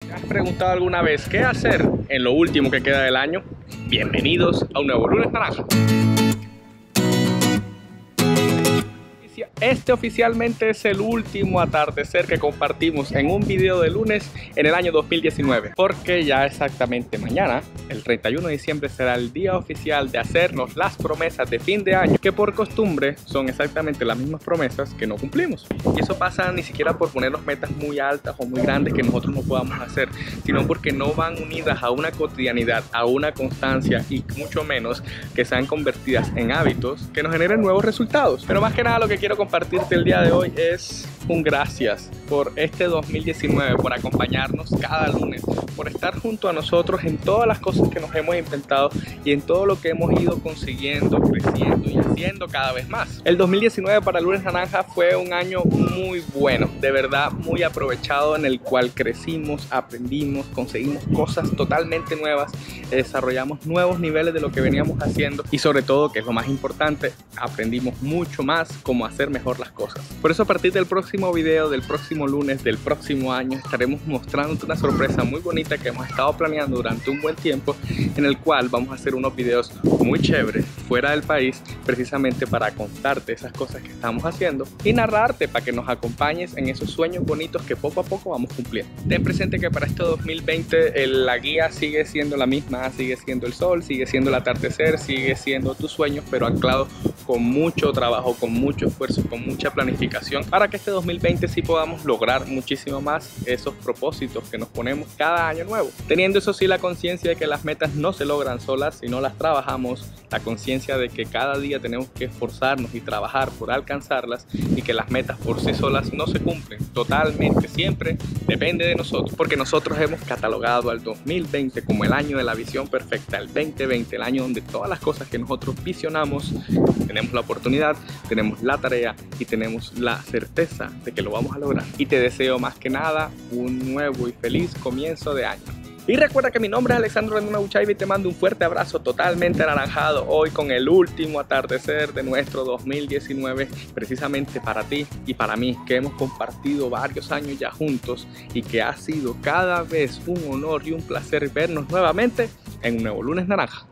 ¿Te has preguntado alguna vez qué hacer en lo último que queda del año? Bienvenidos a un nuevo lunes naranja. Este oficialmente es el último atardecer que compartimos en un video de lunes en el año 2019, porque ya exactamente mañana, el 31 de diciembre, será el día oficial de hacernos las promesas de fin de año, que por costumbre son exactamente las mismas promesas que no cumplimos. Y eso pasa ni siquiera por ponernos metas muy altas o muy grandes que nosotros no podamos hacer, sino porque no van unidas a una cotidianidad, a una constancia y mucho menos que sean convertidas en hábitos que nos generen nuevos resultados. Pero más que nada lo que quiero compartirte el día de hoy es un gracias por este 2019, por acompañarnos cada lunes, por estar junto a nosotros en todas las cosas que nos hemos inventado y en todo lo que hemos ido consiguiendo, creciendo y haciendo cada vez más. El 2019 para Lunes Naranja fue un año muy bueno, de verdad muy aprovechado, en el cual crecimos, aprendimos, conseguimos cosas totalmente nuevas, desarrollamos nuevos niveles de lo que veníamos haciendo y sobre todo, que es lo más importante, aprendimos mucho más cómo hacer mejor las cosas. Por eso a partir del próximo video, del próximo lunes, del próximo año, estaremos mostrándote una sorpresa muy bonita que hemos estado planeando durante un buen tiempo, en el cual vamos a hacer unos videos muy chéveres fuera del país, precisamente para contarte esas cosas que estamos haciendo y narrarte para que nos acompañes en esos sueños bonitos que poco a poco vamos cumpliendo. Ten presente que para este 2020 la guía sigue siendo la misma, sigue siendo el sol, sigue siendo el atardecer, sigue siendo tus sueños, pero anclado con mucho trabajo, con mucho esfuerzo, con mucha planificación, para que este 2020 sí podamos lograr muchísimo más esos propósitos que nos ponemos cada año nuevo, teniendo eso sí la conciencia de que las metas no se logran solas, sino las trabajamos, la conciencia de que cada día tenemos que esforzarnos y trabajar por alcanzarlas, y que las metas por sí solas no se cumplen totalmente, siempre depende de nosotros, porque nosotros hemos catalogado al 2020 como el año de la visión perfecta, el 2020, el año donde todas las cosas que nosotros visionamos, tenemos la oportunidad, tenemos la tarea y tenemos la certeza de que lo vamos a lograr. Y te deseo más que nada un nuevo y feliz comienzo de año. Y recuerda que mi nombre es Alexandro Rendona Buchaiba y te mando un fuerte abrazo totalmente anaranjado hoy con el último atardecer de nuestro 2019, precisamente para ti y para mí, que hemos compartido varios años ya juntos y que ha sido cada vez un honor y un placer vernos nuevamente en un nuevo lunes naranja.